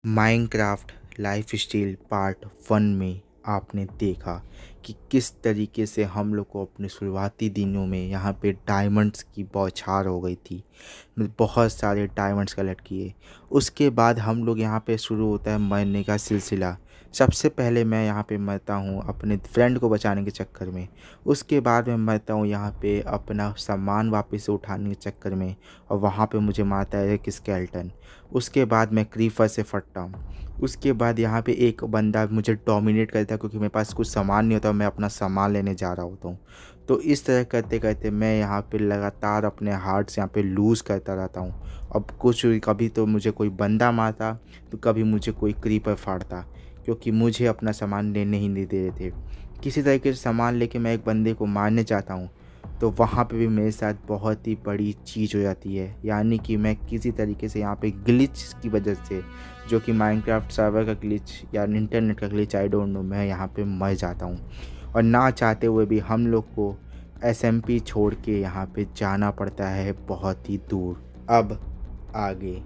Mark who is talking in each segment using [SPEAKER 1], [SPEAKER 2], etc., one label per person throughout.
[SPEAKER 1] Minecraft lifestyle part 1 में आपने देखा कि किस तरीके से हम लोग को अपने शुरुआती दिनों में यहाँ पे डायमंड्स की बौछार हो गई थी। बहुत सारे डायमंड्स कलेक्ट किए। उसके बाद हम लोग यहाँ पे शुरू होता है मरने का सिलसिला। सबसे पहले मैं यहाँ पे मरता हूँ अपने फ्रेंड को बचाने के चक्कर में। उसके बाद मैं मरता हूँ यहाँ पे अपना सामान वापस से उठाने के चक्कर में, और वहाँ पे मुझे मारता है एक स्केलेटन। उसके बाद मैं क्रीपर से फटता हूँ। उसके बाद यहाँ पे एक बंदा मुझे डोमिनेट करता है क्योंकि मेरे पास कुछ सामान नहीं होता, मैं अपना सामान लेने जा रहा होता हूँ। तो इस तरह करते करते मैं यहाँ पे लगातार अपने हार्ट्स यहाँ पे लूज़ करता रहता हूँ। अब कुछ कभी तो मुझे कोई बंदा मारता तो कभी मुझे कोई क्रीपर फाड़ता, क्योंकि मुझे अपना सामान लेने ही नहीं दे रहे थे। किसी तरीके से सामान लेके मैं एक बंदे को मारने जाता हूँ तो वहाँ पे भी मेरे साथ बहुत ही बड़ी चीज़ हो जाती है, यानी कि मैं किसी तरीके से यहाँ पे ग्लिच की वजह से, जो कि माइनक्राफ्ट सर्वर का ग्लिच या इंटरनेट का ग्लिच, आई डोंट नो, मैं यहाँ पे मर जाता हूँ। और ना चाहते हुए भी हम लोग को SMP छोड़ के यहाँ पे जाना पड़ता है बहुत ही दूर। अब आगे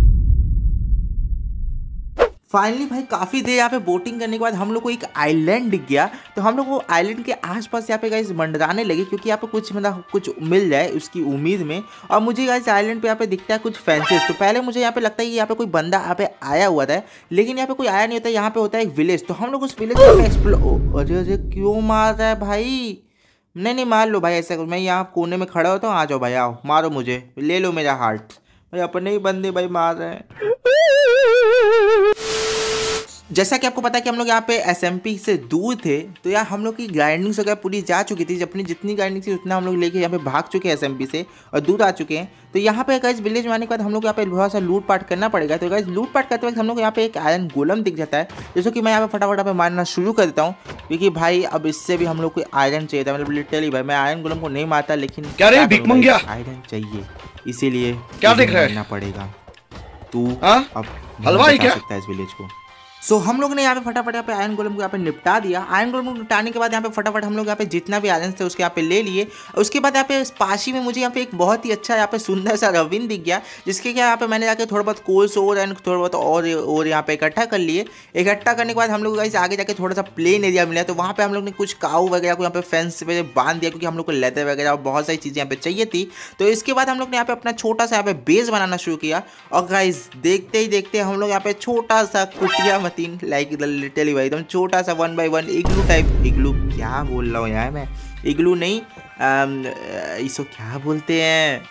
[SPEAKER 1] फाइनली भाई काफ़ी देर यहाँ पे बोटिंग करने के बाद हम लोग को एक आइलैंड दिख गया। तो हम लोग वो आइलैंड के आसपास यहाँ पे गाइस मंडराने लगे, क्योंकि यहाँ पे कुछ मतलब कुछ मिल जाए उसकी उम्मीद में। और मुझे गाइस आइलैंड पे यहाँ पे दिखता है कुछ फेंसेस। तो पहले मुझे यहाँ पे लगता है कि यहाँ पे कोई बंदा यहाँ पे आया हुआ था, लेकिन यहाँ पे कोई आया नहीं होता। यहाँ पे होता है एक विलेज। तो हम लोग उस विलेज को एक्सप्लोर। अरे अरे क्यों मार रहा है भाई? नहीं मार लो भाई, ऐसा मैं यहाँ कोने में खड़ा होता हूँ। आ जाओ भाई, आओ मारो मुझे, ले लो मेरा हार्ट। भाई अपने ही बंदे भाई मार रहे हैं। जैसा कि आपको पता है कि हम लोग यहाँ पे SMP से दूर थे, तो यार हम लोग की ग्राइंडिंग वगैरह पूरी जा चुकी थी। अपनी जितनी ग्राइंडिंग थी उतना हम लोग लेके यहाँ पे भाग चुके हैं SMP से और दूर आ चुके हैं। तो यहाँ पे गाइस विलेज में आने के बाद हम लोग यहाँ पे बहुत सा लूट पाट करना पड़ेगा। तो गाइस लूट पाट करते वक्त हम लोग यहाँ पे एक आयरन गोलम दिख जाता है, जिसको कि मैं यहाँ पे फटाफट पे मारना शुरू कर देता हूँ, क्योंकि भाई अब इससे भी हम लोग को आयरन चाहिए था। मतलब लिटरली भाई मैं आयरन गोलम को नहीं मारता, लेकिन आयरन चाहिए, इसीलिए क्या करना पड़ेगा। तू अब हलवाई क्या सकता है इस विलेज को। सो हम लोग ने यहाँ पे फटाफट यहाँ पे आयरन गोलम को यहाँ पे निपटा दिया। आयरन गोलम को निपटाने के बाद यहाँ पे फटाफट हम लोग यहाँ पे जितना भी आयरन थे उसके यहाँ पे ले लिए। उसके बाद यहाँ पे पाशी में मुझे यहाँ पे एक बहुत ही अच्छा यहाँ पे सुंदर सा रविन दिख गया, जिसके क्या यहाँ पे मैंने जाके थोड़ा बहुत कोल्स और एंड थोड़ा बहुत और यहाँ पे इकट्ठा कर लिए। इकट्ठा करने के बाद हम लोग आगे जाके थोड़ा सा प्लेन एरिया मिला, तो वहाँ पे हम लोग ने कुछ काऊ वगैरह को यहाँ पे फेंस पे बांध दिया, क्योंकि हम लोग को लेदर वगैरह और बहुत सारी चीज़ें यहाँ पे चाहिए थी। तो इसके बाद हम लोग ने यहाँ पे अपना छोटा सा यहाँ पे बेस बनाना शुरू किया। और गाइस देखते ही देखते हम लोग यहाँ पे छोटा सा कुटिया मतीन लाइक लिटरली भाई एकदम छोटा सा 1 by 1 इग्लू टाइप। इग्लू क्या बोल रहा हूँ यार मैं? इग्लू नहीं, इसको क्या बोलते हैं?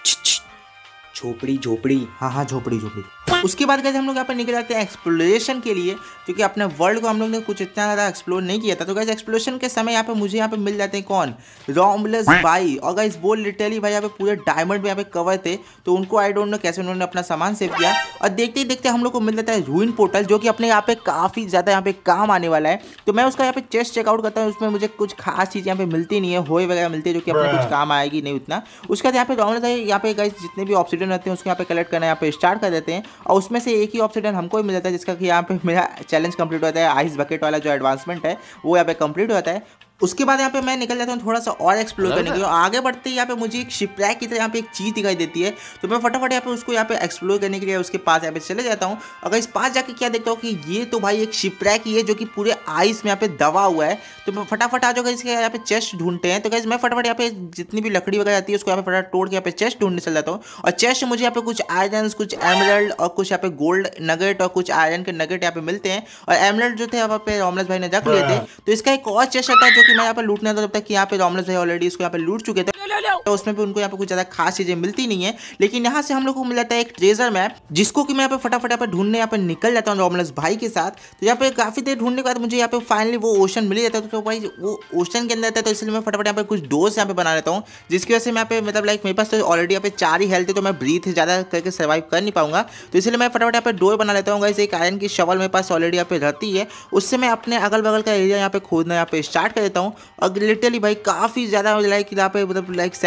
[SPEAKER 1] झोपड़ी झोपड़ी, हाँ झोपड़ी झोपड़ी। उसके बाद गए हम लोग यहाँ पर निकल जाते हैं एक्सप्लोरेशन के लिए, क्योंकि अपने वर्ल्ड को हम लोग ने कुछ इतना ज़्यादा एक्सप्लोर नहीं किया था। तो गाइस एक्सप्लोरेशन के समय यहाँ पे मुझे यहाँ पे मिल जाते हैं कौन? रोमलेस भाई। और गाइस वो लिटरली भाई यहाँ पे पूरे डायमंड में यहाँ पे कवर थे, तो उनको आई डोंट नो कैसे उन्होंने अपना सामान सेव किया। और देखते ही देखते हम लोग को मिल जाता है रूइन पोर्टल, जो कि अपने यहाँ पे काफ़ी ज़्यादा यहाँ पे काम आने वाला है। तो मैं उसका यहाँ पे चेस्ट चेकआउट करता हूँ, उसमें मुझे कुछ खास चीज़ यहाँ पे मिलती नहीं है, होए वगैरह मिलती है, जो कि अपने कुछ काम आएगी नहीं उतना। उसके बाद यहाँ पे रोमलेस भाई यहाँ पे गाइस जितने भी ऑब्सीडियन रहते हैं उसको यहाँ पे कलेक्ट करना यहाँ पे स्टार्ट कर देते हैं। और उसमें से एक ही ऑब्सीडियन हमको ही मिल जाता है, जिसका कि यहाँ पे मेरा चैलेंज कंप्लीट होता है। आइस बकेट वाला जो एडवांसमेंट है वो यहाँ पे कंप्लीट होता है। उसके बाद यहाँ पे मैं निकल जाता हूँ थोड़ा सा और एक्सप्लोर करने के लिए। आगे बढ़ते ही यहाँ पे मुझे एक शिपरैक की तरह यहाँ पे एक चीज़ दिखाई देती है, तो मैं फटाफट यहाँ पे उसको यहाँ पे एक्सप्लोर करने के लिए उसके पास यहाँ पे चले जाता हूँ। अगर इस पास जाके क्या देखता हूँ कि ये तो भाई एक शिपरैक ही है, जो कि पूरे आइस में यहाँ पे दबा हुआ है। तो मैं फटाफट आ जाऊँगा इसके यहाँ पे चेस्ट ढूंढते हैं। तो गाइस मैं फटाफट यहाँ पे जितनी भी लकड़ी वगैरह आती है उसको यहाँ पे फटाफट तोड़ के यहाँ पे चेस्ट ढूंढने चल जाता हूँ। और चेस्ट मुझे यहाँ पे कुछ आयरन, कुछ एमरल्ड और कुछ यहाँ पे गोल्ड नगेट और कुछ आयरन के नगेट यहाँ पे मिलते हैं। और एमरल्ड जो थे यहाँ पे रोमलेस भाई ने रख लिए थे। तो इसका एक और चेस्ट आता है जो कि मैं यहाँ पे लूटने तब तक कि यहाँ पे रोमलेस भाई ऑलरेडी इसको यहाँ पे लूट चुके थे, तो उसमें भी उनको यहाँ पे कुछ ज्यादा खास चीजें मिलती नहीं है। लेकिन यहाँ से हम लोग को मिल जाता है एक ट्रेजर मैप, जिसको कि मैं यहाँ पे फटाफट यहाँ पे ढूंढने यहाँ पे निकल जाता हूँ रोमलेस भाई के साथ। तो यहाँ पे काफी देर ढूंढने के बाद मुझे यहाँ पे फाइनली वो ओशन मिल जाता है। तो भाई वो ओशन के अंदर था, तो इसलिए मैं फटाफट यहाँ पे कुछ डोर्स यहाँ पे बना लेता हूँ, जिसकी वजह से मैं यहाँ पे मतलब लाइक मेरे पास तो ऑलरेडी यहाँ पे 4 ही हेल्थ है, तो मैं ब्रीथ ज्यादा करके सर्वाइव कर नहीं पाऊंगा। तो इसलिए मैं फटाफट यहाँ पे डोर बना लेता हूँ। गाइस एक आयरन की शवल मेरे पास ऑलरेडी यहाँ पे रहती है, उससे मैं अपने अगल बगल का एरिया यहाँ पे खोदना यहाँ पे स्टार्ट कर देता हूँ। और लिटरली भाई काफी ज्यादा लाइक यहाँ पे मतलब लाइक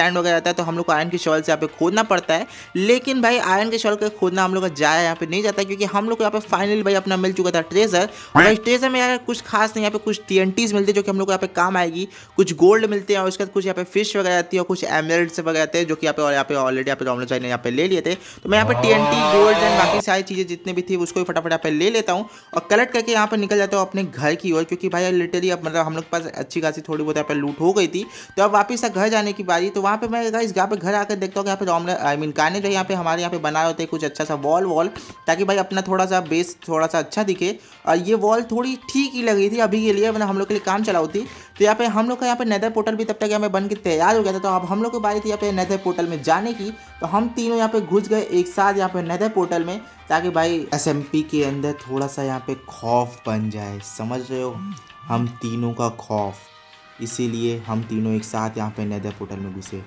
[SPEAKER 1] सैंड वगैरह आता है तो हम लोग को आयरन की शॉल से यहाँ पे खोदना पड़ता है। लेकिन भाई आयरन के शॉल का खोदना हम लोग का जाया यहाँ पे नहीं जाता, क्योंकि हम लोग को यहाँ पे फाइनली भाई अपना मिल चुका था ट्रेजर। और इस ट्रेजर में यार कुछ खास नहीं, यहाँ पे कुछ TNTs मिलते हैं जो कि हम लोग को यहाँ पे काम आएगी, कुछ गोल्ड मिलते हैं और उसके बाद कुछ यहाँ पे फिश वगैरह आती है और कुछ एमरल्ड्स वगैरह आते हैं जो कि यहाँ पे ऑलरेडी यहाँ पे रोमलोस भाई ने यहाँ पे ले लिए थे। तो मैं यहाँ पे TNT गोल्ड एंड बाकी सारी चीज़ें जितने भी थी उसको भी फटाफट यहाँ पे ले लेता हूँ और कलेक्ट करके यहाँ पे निकल जाता हूँ अपने घर की ओर, क्योंकि भाई लिटरली अब मतलब हम लोग के पास अच्छी खासी थोड़ी बहुत यहाँ पे लूट हो गई थी। तो अब वापस घर जाने की बारी। तो वहाँ पे मैं गाइस यहाँ पे घर आकर देखता हूँ कि यहाँ पे रोमलोस काने जो यहाँ पे हमारे यहाँ पे बना होते हैं कुछ अच्छा सा वॉल, ताकि भाई अपना थोड़ा सा बेस थोड़ा सा अच्छा दिखे। और ये वॉल थोड़ी ठीक ही लग रही थी अभी के लिए, मतलब हम लोग के लिए काम चला होती। तो यहाँ पे हम लोग का यहाँ पे नेदर पोर्टल भी तब तक यहाँ पे बन के तैयार हो गया था। तो अब हम लोग की बारी थी यहाँ पे नेदर पोर्टल में जाने की। तो हम तीनों यहाँ पे घुस गए एक साथ यहाँ पे नेदर पोर्टल में, ताकि भाई SMP के अंदर थोड़ा सा यहाँ पे खौफ बन जाए, समझ रहे हो, हम तीनों का खौफ। इसीलिए हम तीनों एक साथ यहाँ पे नेदर पोर्टल में घुसे।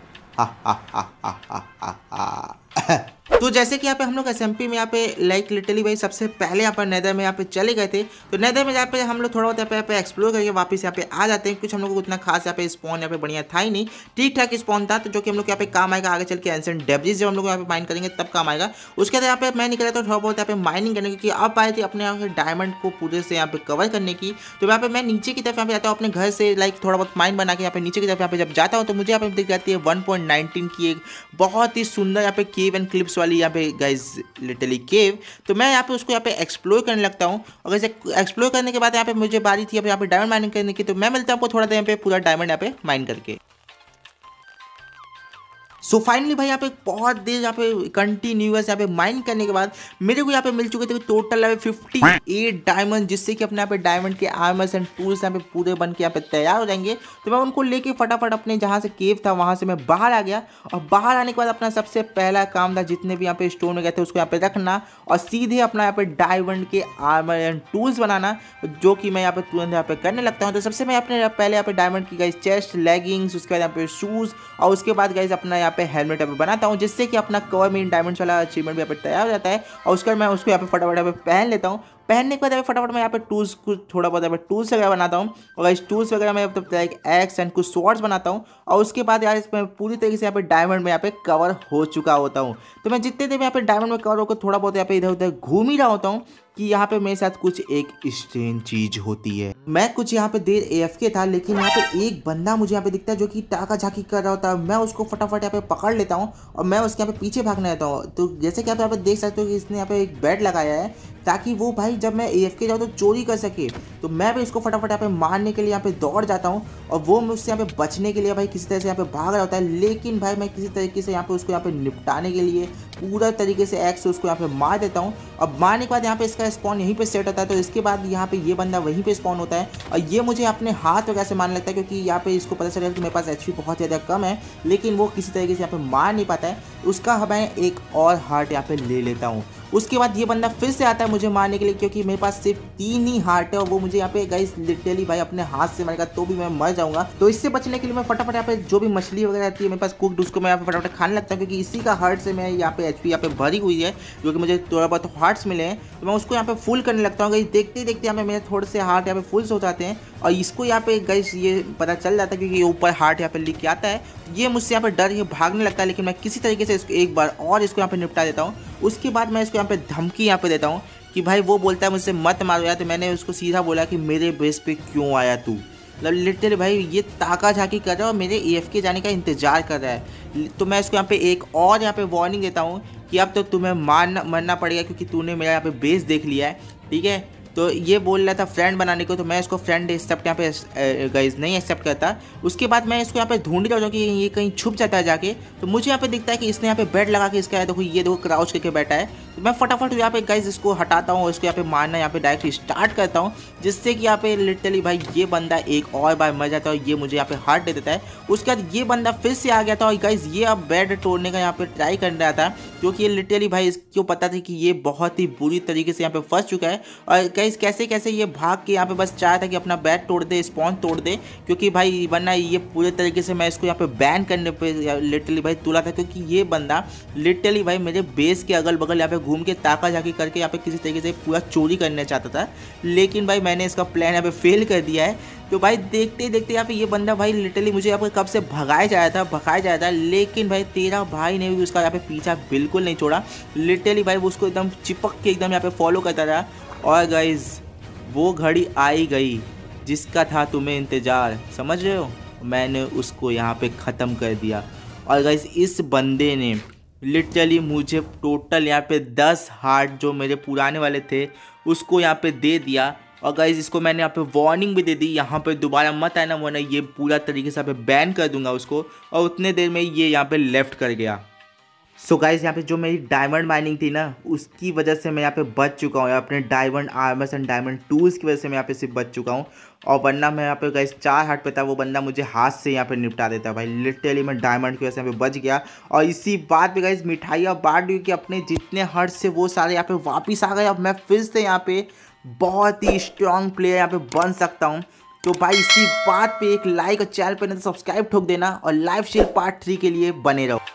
[SPEAKER 1] तो जैसे कि यहाँ पे हम लोग SMP में यहाँ पे लाइक लिटरली भाई सबसे पहले यहाँ पर नेदर में यहाँ पे चले गए थे। तो नेदर में यहाँ पे हम लोग थोड़ा बहुत यहाँ पे एक्सप्लोर करके वापस यहाँ पे आ जाते हैं। कुछ हम लोग को उतना खास यहाँ पे स्पॉन यहाँ पे बढ़िया था ही नहीं, ठीक ठाक स्पॉन था, तो जो कि हम लोग यहाँ पे काम आएगा आगे चल के एंशिएंट डेब्रिस जब हम लोग यहाँ पे माइन करेंगे तब काम आएगा। उसके बाद यहाँ पे मैं निकला तो थोड़ा बहुत यहाँ पे माइनिंग करने की, अब आए थे अपने यहाँ पे डायमंड को पूरे से यहाँ पे कवर करने की। तो यहाँ पे मैं नीचे की तरफ यहाँ पे जाता हूँ अपने घर से, लाइक थोड़ा बहुत माइन बना के यहाँ पे नीचे की तरफ यहाँ पे जब जाता हूँ तो मुझे यहाँ पे दिख जाती है 1.19 की एक बहुत ही सुंदर यहाँ पे केव एंड क्लिप्स वाली यहाँ पे गाइस लिटरली केव। तो मैं यहाँ पे उसको यहाँ पे एक्सप्लोर करने लगता हूँ और ऐसे एक्सप्लोर करने के बाद यहाँ पे मुझे बारी थी यहाँ पे डायमंड माइनिंग करने की। तो मैं मिलता हूँ आपको थोड़ा देर यहाँ पे पूरा डायमंड यहाँ पे माइन करके। सो फाइनली भाई यहाँ पे बहुत देर यहाँ पे कंटिन्यूअस यहाँ पे माइन करने के बाद मेरे को यहाँ पे मिल चुके थे टोटल यहाँ पे 58 डायमंड, जिससे कि अपने यहाँ पे डायमंड के आर्मर्स एंड टूल्स यहाँ पे पूरे बन के यहाँ पे तैयार हो जाएंगे। तो मैं उनको लेके फटाफट अपने जहाँ से केव था वहाँ से मैं बाहर आ गया और बाहर आने के बाद अपना सबसे पहला काम था जितने भी यहाँ पे स्टोन गए थे उसको यहाँ पे रखना और सीधे अपना यहाँ पे डायमंड के आर्मर एंड टूल्स बनाना, जो कि मैं यहाँ पे तुरंत यहाँ पे करने लगता हूँ। तो सबसे मैं अपने पहले यहाँ पे डायमंड की गाइस चेस्ट, लेगिंग्स, उसके बाद यहाँ पे शूज़ और उसके बाद गाइस अपना यहाँ पे हेलमेट यहाँ पे बनाता हूँ, जिससे कि अपना कवर में डायमंड्स वाला अचीवमेंट भी यहाँ पे तैयार हो जाता है। और उसके बाद मैं उसको यहाँ पे फटाफट यहाँ पे पहन लेता हूँ। पहनने के बाद फटाफट मैं यहाँ पे टूल्स कुछ थोड़ा बहुत यहाँ पे टूल्स वगैरह बनाता हूँ और इस टूल्स वगैरह मैं तब लाइक एक्स एंड कुछ स्वॉर्ड्स बनाता हूँ। और उसके बाद यार इसमें पूरी तरीके से यहाँ पे डायमंड में यहाँ पे कवर हो चुका होता हूँ। तो मैं जितने देर में यहाँ पे डायमंड में कवर होकर थोड़ा बहुत यहाँ पे इधर उधर घूम ही रहा होता हूँ कि यहाँ पे मेरे साथ कुछ एक स्ट्रेंज चीज होती है। मैं कुछ यहाँ पे देर AFK था, लेकिन यहाँ पे एक बंदा मुझे यहाँ पे दिखता है जो कि टाका झाकी कर रहा होता है। मैं उसको फटाफट यहाँ पे पकड़ लेता हूँ और मैं उसके यहाँ पे पीछे भागने रहता हूँ। तो जैसे कि आप यहाँ पे देख सकते हो कि इसने यहाँ पे एक बेड लगाया है ताकि वो भाई जब मैं AFK जाऊँ तो चोरी कर सके। तो मैं भी इसको फटाफट यहाँ पे मारने के लिए यहाँ पे दौड़ जाता हूँ और वो मुझसे यहाँ पे बचने के लिए भाई किसी तरह से यहाँ पे भाग रहा होता है। लेकिन भाई मैं किसी तरीके से यहाँ पे उसको यहाँ पे निपटाने के लिए पूरा तरीके से एक्स उसको यहाँ पे मार देता हूँ। अब मारने के बाद यहाँ पे इसका स्पॉन यहीं पे सेट होता है। तो इसके बाद यहाँ पे ये बंदा वहीं पे स्पॉन होता है और ये मुझे अपने हाथ वगैरह से मारने लगता है, क्योंकि यहाँ पे इसको पता चला कि मेरे पास HP बहुत ज़्यादा कम है, लेकिन वो किसी तरीके से यहाँ पे मार नहीं पाता है। उसका मैं एक और हार्ट यहाँ पे ले लेता हूँ। उसके बाद ये बंदा फिर से आता है मुझे मारने के लिए, क्योंकि मेरे पास सिर्फ 3 ही हार्ट है और वो मुझे यहाँ पे गाइस लिटरली भाई अपने हाथ से मारेगा तो भी मैं मर जाऊंगा। तो इससे बचने के लिए मैं फटाफट यहाँ पे जो भी मछली वगैरह आती है मेरे पास कुकड, उसको मैं यहाँ पे फटाफट खाने लगता हूँ, क्योंकि इसी का हार्ट से मैं यहाँ पे HP यहाँ पे भरी हुई है, जो कि मुझे थोड़ा बहुत हार्ट्स मिले हैं। तो मैं उसको यहाँ पे फुल करने लगता हूँ। गाइस देखते देखते यहाँ पे मेरे थोड़े से हार्ट यहाँ पे फुल हो जाते हैं और इसको यहाँ पे गाइस ये पता चल जाता है, क्योंकि ये ऊपर हार्ट यहाँ पे लिख के आता है। ये मुझसे यहाँ पे डर के भागने लगता है, लेकिन मैं किसी तरीके से इसको एक बार और इसको यहाँ पे निपटा देता हूँ। उसके बाद मैं इसको यहाँ पे धमकी यहाँ पे देता हूँ कि भाई वो बोलता है मुझसे मत मारो यार। तो मैंने उसको सीधा बोला कि मेरे बेस पे क्यों आया तू। लिटरली भाई ये ताका झाकी कर रहा है और मेरे AFK जाने का इंतजार कर रहा है। तो मैं इसको यहाँ पे एक और यहाँ पे वार्निंग देता हूँ कि अब तो तुम्हें मरना पड़ेगा, क्योंकि तूने मेरा यहाँ पे बेस देख लिया है, ठीक है। तो ये बोल रहा था फ्रेंड बनाने को, तो मैं इसको फ्रेंड एक्सेप्ट यहाँ पे गाइस नहीं एक्सेप्ट करता। उसके बाद मैं इसको यहाँ पे ढूंढ रहा हूँ कि ये कहीं छुप जाता है जाके। तो मुझे यहाँ पे दिखता है कि इसने यहाँ पे बेड लगा के इसका देखो ये देखो क्राउच करके बैठा है। तो मैं फटाफट यहाँ पे गाइस इसको हटाता हूँ और इसको यहाँ पे मारना यहाँ पे डायरेक्ट स्टार्ट करता हूँ, जिससे कि यहाँ पे लिटरली भाई ये बंदा एक और बार मर जाता है और ये मुझे यहाँ पे हार्ट दे देता है। उसके बाद ये बंदा फिर से आ गया था और गाइस ये अब बेड तोड़ने का यहाँ पे ट्राई कर रहा था, क्योंकि ये लिटरली भाई इसको पता था कि ये बहुत ही बुरी तरीके से यहाँ पे फंस चुका है। और गाइस कैसे कैसे ये भाग के यहाँ पे बस चाह था कि अपना बेड तोड़ दे, स्पॉन तोड़ दे, क्योंकि भाई वरना ये पूरे तरीके से मैं इसको यहाँ पे बैन करने पे लिटरली भाई तुला था, क्योंकि ये बंदा लिटरली भाई मेरे बेस के अगल बगल यहाँ पे घूम के ताका झाकी करके यहाँ पे किसी तरीके से पूरा चोरी करना चाहता था, लेकिन भाई मैंने इसका प्लान यहाँ पे फेल कर दिया है। तो भाई देखते देखते यहाँ पे ये बंदा भाई लिटरली मुझे यहाँ पे कब से भगाया जाया था, लेकिन भाई तेरा भाई ने भी उसका यहाँ पे पीछा बिल्कुल नहीं छोड़ा। लिटरली भाई वो उसको एकदम चिपक के एकदम यहाँ पे फॉलो करता रहा। और गाइज वो घड़ी आई गई जिसका था तुम्हें इंतज़ार, समझ रहे हो? मैंने उसको यहाँ पे ख़त्म कर दिया। और गाइस इस बंदे ने लिटरली मुझे टोटल यहाँ पे 10 हार्ट जो मेरे पुराने वाले थे उसको यहाँ पे दे दिया। और गाइस इसको मैंने यहाँ पे वार्निंग भी दे दी, यहाँ पे दोबारा मत आना वरना ये पूरा तरीके से यहाँ पे बैन कर दूंगा उसको। और उतने देर में ये यहाँ पे लेफ्ट कर गया। सो गाइस यहाँ पे जो मेरी डायमंड माइनिंग थी ना उसकी वजह से मैं यहाँ पे बच चुका हूँ, अपने diamond armours and diamond tools की वजह से मैं यहाँ पे सिर्फ बच चुका हूँ। और वरना मैं यहाँ पे गाइस 4 हार्ट पे था, वो बंदा मुझे हाथ से यहाँ पे निपटा देता भाई। लिटरली मैं डायमंड की वजह से यहाँ पे बच गया। और इसी बात पे गाइस मिठाइयाँ बांट दी कि अपने जितने हार्ट से वो सारे यहाँ पे वापिस आ गए। अब मैं फिर से यहाँ पे बहुत ही स्ट्रॉन्ग प्लेयर यहाँ पे बन सकता हूँ। तो भाई इसी बात पे एक लाइक और चैनल पर नहीं तो सब्सक्राइब ठोक देना और लाइव शेयर पार्ट 3 के लिए बने रहो।